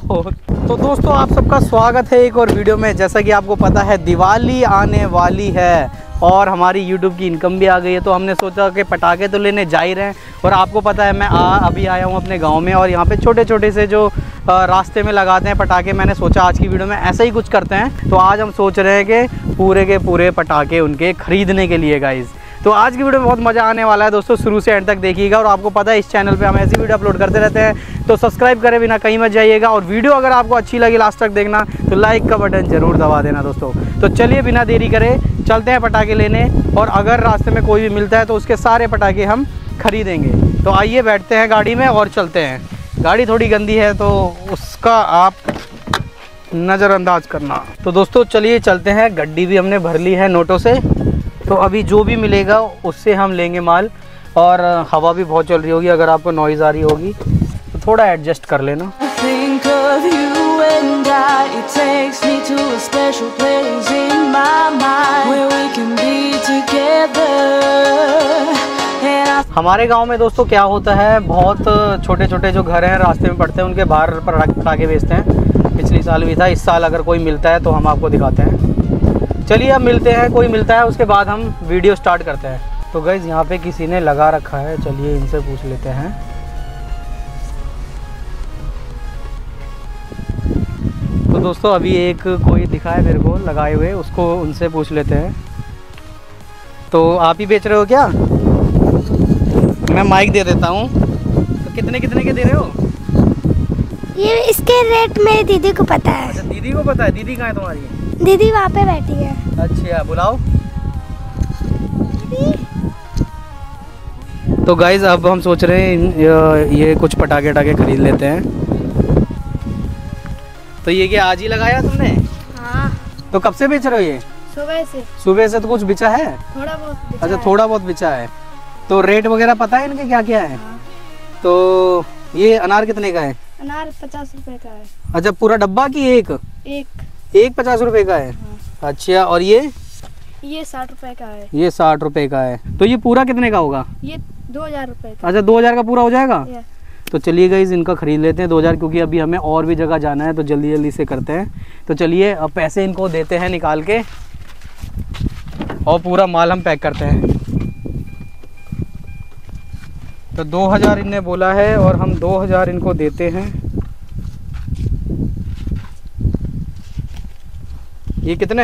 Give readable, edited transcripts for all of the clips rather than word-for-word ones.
तो दोस्तों आप सबका स्वागत है एक और वीडियो में। जैसा कि आपको पता है दिवाली आने वाली है और हमारी YouTube की इनकम भी आ गई है, तो हमने सोचा कि पटाखे तो लेने जा ही रहे हैं। और आपको पता है मैं अभी आया हूँ अपने गांव में और यहाँ पे छोटे छोटे से जो रास्ते में लगाते हैं पटाखे, मैंने सोचा आज की वीडियो में ऐसा ही कुछ करते हैं। तो आज हम सोच रहे हैं कि पूरे के पूरे पटाखे उनके ख़रीदने के लिए गाइज़। तो आज की वीडियो में बहुत मज़ा आने वाला है दोस्तों, शुरू से एंड तक देखिएगा। और आपको पता है इस चैनल पे हम ऐसी वीडियो अपलोड करते रहते हैं, तो सब्सक्राइब करे बिना कहीं मत जाइएगा। और वीडियो अगर आपको अच्छी लगी लास्ट तक देखना, तो लाइक का बटन ज़रूर दबा देना दोस्तों। तो चलिए बिना देरी करे चलते हैं पटाखे लेने, और अगर रास्ते में कोई भी मिलता है तो उसके सारे पटाखे हम खरीदेंगे। तो आइए बैठते हैं गाड़ी में और चलते हैं। गाड़ी थोड़ी गंदी है तो उसका आप नज़रअंदाज करना। तो दोस्तों चलिए चलते हैं, गड्डी भी हमने भर ली है नोटों से। तो अभी जो भी मिलेगा उससे हम लेंगे माल। और हवा भी बहुत चल रही होगी, अगर आपको नॉइज़ आ रही होगी तो थोड़ा एडजस्ट कर लेना। हमारे गांव में दोस्तों क्या होता है, बहुत छोटे छोटे जो घर हैं रास्ते में पड़ते हैं, उनके बाहर पटाखे बेचते हैं। पिछले साल भी था, इस साल अगर कोई मिलता है तो हम आपको दिखाते हैं। चलिए अब मिलते हैं, कोई मिलता है उसके बाद हम वीडियो स्टार्ट करते हैं। तो गाइज़ यहाँ पे किसी ने लगा रखा है, चलिए इनसे पूछ लेते हैं। तो दोस्तों अभी एक कोई दिखा है मेरे को लगाए हुए, उसको उनसे पूछ लेते हैं। तो आप ही बेच रहे हो क्या? मैं माइक दे देता हूँ। तो कितने कितने के दे रहे हो? ये इसके रेट मेरी दीदी को पता है। अच्छा दीदी को पता है। दीदी कहाँ है तुम्हारी? दीदी वहाँ पे बैठी है। अच्छा बुलाओ। तो गाइज अब हम सोच रहे हैं ये कुछ पटाखे वटाखे खरीद लेते हैं। तो ये क्या आज ही लगाया तुमने? हाँ। तो कब से बेच रहे हो ये? सुबह से। सुबह से तो कुछ बिचा है? थोड़ा बहुत बिचा अच्छा है। थोड़ा बहुत बिचा है। तो रेट वगैरह पता है इनके क्या क्या है? हाँ। तो ये अनार कितने का है? अनार 50 रुपए का है। अच्छा पूरा डब्बा की एक 50 रुपए का है? हाँ। अच्छा और ये 60 रुपए का है। ये 60 रुपए का है। तो ये पूरा कितने का होगा? ये 2000 रुपए का। अच्छा 2000 का पूरा हो जाएगा? ये। तो चलिए गाइस इनका ख़रीद लेते हैं 2000, क्योंकि अभी हमें और भी जगह जाना है, तो जल्दी जल्दी से करते हैं। तो चलिए अब पैसे इनको देते हैं निकाल के, और पूरा माल हम पैक करते हैं। तो 2000 इनने बोला है और हम 2000 इनको देते हैं। ये कितने?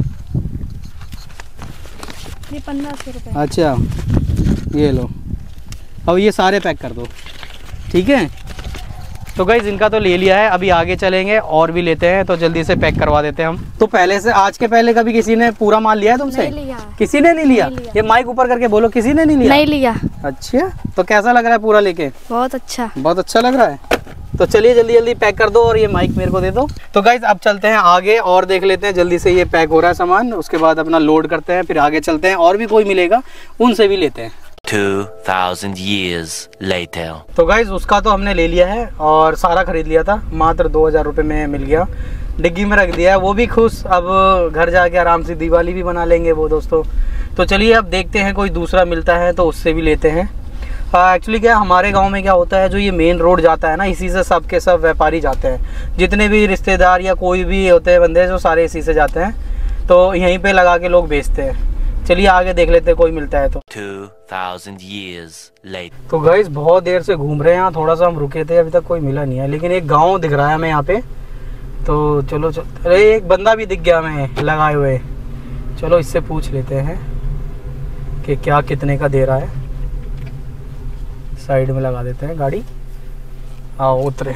ये 1500 रुपए। अच्छा ये लो, अब ये सारे पैक कर दो, ठीक है। तो गाइज इनका तो ले लिया है, अभी आगे चलेंगे और भी लेते हैं, तो जल्दी से पैक करवा देते हैं हम। तो पहले से आज के पहले कभी किसी ने पूरा माल लिया है तुमसे? नहीं लिया। किसी ने नहीं लिया? नहीं लिया। ये माइक ऊपर करके बोलो, किसी ने नहीं लिया? नहीं लिया। अच्छा तो कैसा लग रहा है पूरा लेके? बहुत अच्छा। बहुत अच्छा लग रहा है। तो चलिए जल्दी जल्दी पैक कर दो और ये माइक मेरे को दे दो। तो गाइज अब चलते हैं आगे और देख लेते हैं जल्दी से, ये पैक हो रहा है सामान, उसके बाद अपना लोड करते हैं, फिर आगे चलते हैं और भी कोई मिलेगा उनसे भी लेते हैं। 2000 years later. तो गाइज उसका तो हमने ले लिया है और सारा खरीद लिया था, मात्र 2000 रुपये में मिल गया, डिग्गी में रख दिया है, वो भी खुश। अब घर जाके आराम से दिवाली भी बना लेंगे वो दोस्तों। तो चलिए अब देखते हैं कोई दूसरा मिलता है तो उससे भी लेते हैं। एक्चुअली क्या हमारे गांव में क्या होता है, जो ये मेन रोड जाता है ना, इसी से सब के सब व्यापारी जाते हैं, जितने भी रिश्तेदार या कोई भी होते हैं बंदे जो सारे इसी से जाते हैं, तो यहीं पे लगा के लोग बेचते हैं। चलिए आगे देख लेते हैं कोई मिलता है तो। 2000 years later. तो गाइस बहुत देर से घूम रहे हैं यहाँ, थोड़ा सा हम रुके थे, अभी तक कोई मिला नहीं है, लेकिन एक गांव दिख रहा है हमें यहाँ पे। तो चलो अरे एक बंदा भी दिख गया हमें लगाए हुए, चलो इससे पूछ लेते हैं कि क्या कितने का दे रहा है। साइड में लगा देते हैं गाड़ी, आओ उतरे।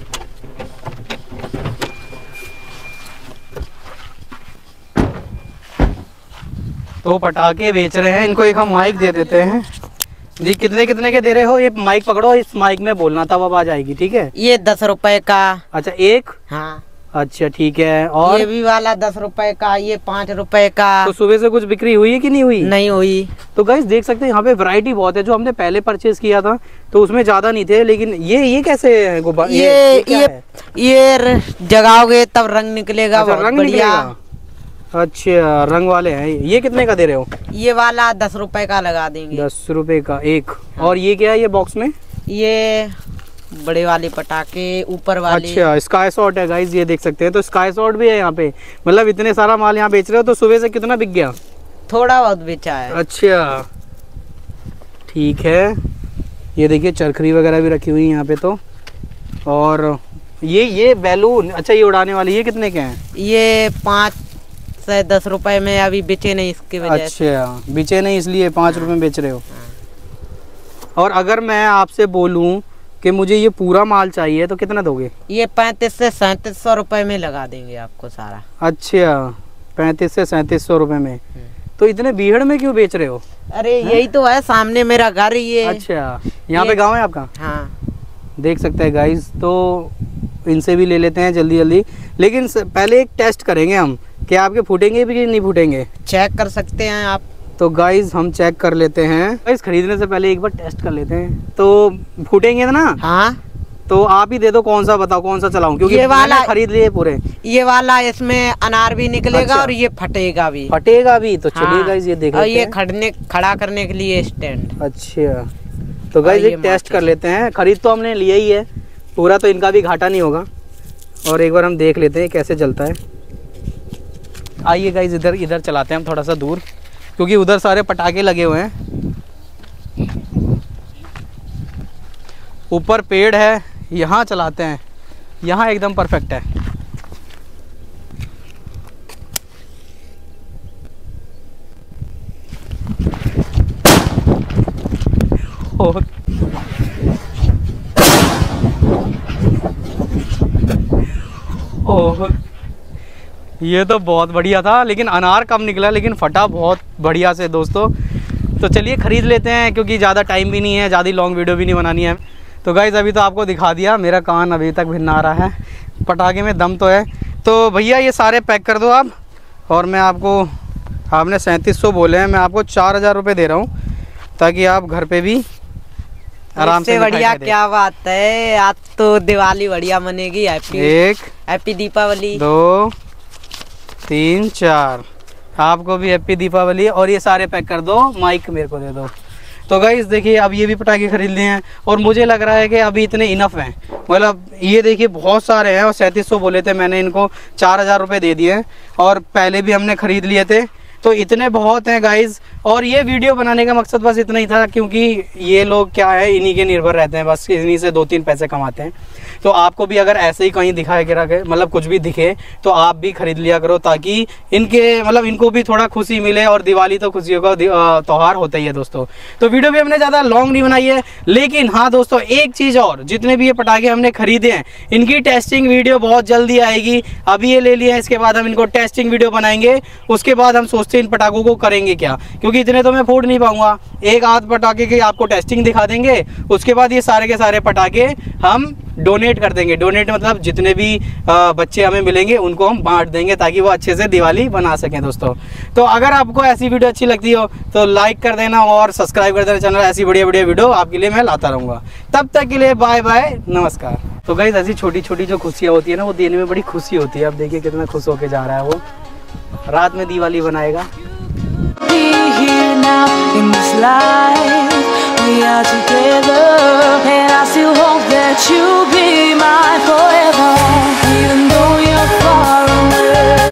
तो पटाखे बेच रहे हैं, इनको एक हम माइक दे देते हैं जी। कितने कितने के दे रहे हो? ये माइक पकड़ो, इस माइक में बोलना था, अब आ जाएगी, ठीक है। ये 10 रुपए का। अच्छा एक? हाँ। अच्छा ठीक है। और ये भी वाला 10 रुपए का, ये 5 रुपए का। तो सुबह से कुछ बिक्री हुई है कि नहीं हुई? नहीं हुई। तो गाइस देख सकते हैं यहाँ पे वैरायटी बहुत है। जो हमने पहले परचेज किया था तो उसमें ज्यादा नहीं थे, लेकिन ये कैसे है गुब्बारे? ये जगाओगे तब रंग निकलेगा। अच्छा, बहुत रंग बढ़िया। निकलेगा। अच्छा रंग वाले हैं। ये कितने का दे रहे हो? ये वाला 10 रुपए का लगा देंगे। 10 रुपए का एक। और ये क्या है ये बॉक्स में? ये बड़े वाले पटाखे, ऊपर वाले। अच्छा, स्काई शॉट है गाइज, ये देख सकते हैं। तो स्काई शॉट भी है यहाँ पे। मतलब इतने सारा माल यहाँ बेच रहे हो, तो सुबह से कितना बिक गया? थोड़ा बहुत बेचा है। अच्छा ठीक है। ये देखिए चरखरी वगैरह भी रखी हुई है यहाँ पे तो। और ये बैलून, अच्छा ये उड़ाने वाली, ये कितने के हैं? ये 5 से 10 रुपए में, अभी बेचे नहीं इसके वजह से। अच्छा बेचे नहीं इसलिए 5 रुपए में बेच रहे हो। और अगर मैं आपसे बोलूं कि मुझे ये पूरा माल चाहिए तो कितना दोगे? ये 35 से 3700 रुपए में लगा देंगे आपको सारा। अच्छा 35 से 3700 रुपए में। तो इतने भीड़ में क्यों बेच रहे हो? अरे यही तो है, सामने मेरा घर ये। अच्छा यहाँ पे गांव है आपका? हाँ देख सकते हैं गाइस। तो इनसे भी ले लेते हैं जल्दी जल्दी, लेकिन पहले एक टेस्ट करेंगे हम कि आपके फूटेंगे भी कि नहीं फूटेंगे। चेक कर सकते हैं आप। तो गाइस हम चेक कर लेते हैं। गाइस खरीदने से पहले एक बार टेस्ट कर लेते हैं। तो फूटेंगे ना? हाँ तो आप ही दे दो, कौन सा बताओ, कौन सा चलाऊं, क्योंकि ये वाला मैंने खरीद लिए पूरे। ये वाला, इसमें अनार भी निकलेगा। अच्छा। और ये फटेगा भी। फटेगा भी? तो चलिए हाँ। गाइस ये देख और लेते ये हैं। खड़ा करने के लिए स्टैंड। अच्छा तो गाइस ये एक टेस्ट कर लेते हैं। खरीद तो हमने लिया ही है पूरा, तो इनका भी घाटा नहीं होगा। और एक बार हम देख लेते हैं कैसे चलता है। आइए गाइस इधर चलाते हैं हम थोड़ा सा दूर, क्योंकि उधर सारे पटाखे लगे हुए हैं। ऊपर पेड़ है, यहाँ चलाते हैं। यहाँ एकदम परफेक्ट है। ये तो बहुत बढ़िया था, लेकिन अनार कम निकला, लेकिन फटा बहुत बढ़िया से दोस्तों। तो चलिए खरीद लेते हैं, क्योंकि ज़्यादा टाइम भी नहीं है, ज़्यादा लॉन्ग वीडियो भी नहीं बनानी है। तो गाइज़ अभी तो आपको दिखा दिया, मेरा कान अभी तक भिन्न आ रहा है। पटाखे में दम तो है। तो भैया ये सारे पैक कर दो आप। और मैं आपको, आपने 3700 बोले हैं, मैं आपको 4000 रुपये दे रहा हूँ, ताकि आप घर पे भी आराम से। बढ़िया क्या बात है, आज तो दिवाली बढ़िया मनेगी। हैप्पी दीपावली। 2 3 4 आपको भी हैप्पी दीपावली। और ये सारे पैक कर दो, माइक मेरे को दे दो। तो गाइस देखिए अब ये भी पटाखे खरीद लिए हैं, और मुझे लग रहा है कि अभी इतने इनफ हैं। मतलब ये देखिए बहुत सारे हैं, और 3700 बोले थे, मैंने इनको 4000 रुपये दे दिए, और पहले भी हमने खरीद लिए थे। तो इतने बहुत हैं गाइज। और ये वीडियो बनाने का मकसद बस इतना ही था, क्योंकि ये लोग क्या है, इन्हीं के निर्भर रहते हैं, बस इन्हीं से 2-3 पैसे कमाते हैं। तो आपको भी अगर ऐसे ही कहीं दिखाया गिरा के, मतलब कुछ भी दिखे, तो आप भी खरीद लिया करो, ताकि इनके मतलब इनको भी थोड़ा खुशी मिले। और दिवाली तो खुशियों का त्यौहार होता ही है दोस्तों। तो वीडियो भी हमने ज़्यादा लॉन्ग नहीं बनाई है, लेकिन हाँ दोस्तों एक चीज़ और, जितने भी ये पटाखे हमने खरीदे हैं, इनकी टेस्टिंग वीडियो बहुत जल्दी आएगी। अभी ये ले लिए हैं, इसके बाद हम इनको टेस्टिंग वीडियो बनाएंगे। उसके बाद हम सोचते हैं इन पटाखों को करेंगे क्या, क्योंकि इतने तो मैं फोड़ नहीं पाऊंगा। एक आध पटाखे की आपको टेस्टिंग दिखा देंगे, उसके बाद ये सारे के सारे पटाखे हम डोनेट कर देंगे। डोनेट मतलब जितने भी बच्चे हमें मिलेंगे उनको हम बांट देंगे, ताकि वो अच्छे से दिवाली बना सकें दोस्तों। तो अगर आपको ऐसी वीडियो अच्छी लगती हो तो लाइक कर देना और सब्सक्राइब कर देना चैनल। ऐसी बढ़िया बढ़िया वीडियो आपके लिए मैं लाता रहूँगा। तब तक के लिए बाय बाय, नमस्कार। तो गाइस ऐसी छोटी छोटी जो खुशियाँ होती है ना, वो देने में बड़ी खुशी होती है। अब देखिए कितना खुश होके जा रहा है वो, रात में दिवाली बनाएगा। We are together, and I still hope that you'll be mine forever, even though you're far.